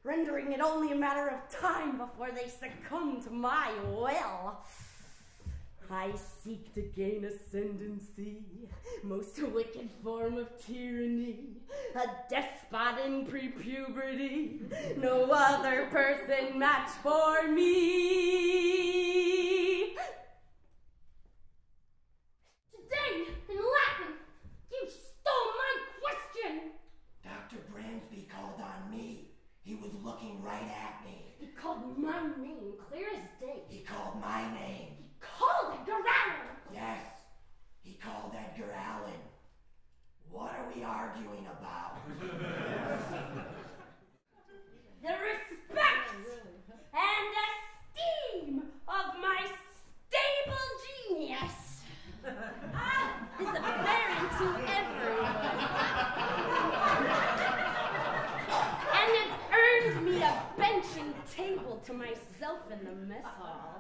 rendering it only a matter of time before they succumb to my will. I seek to gain ascendancy, most wicked form of tyranny, a despot in pre-puberty, no other person match for me. Today, in Latin, you stole my question. Dr. Bransby called on me. He was looking right at me. He called my name clear as day. He called my name. Called Edgar Allan! Yes, he called Edgar Allan. What are we arguing about? The respect and esteem of my stable genius is apparent to everyone, and has earned me a bench and table to myself in the mess hall.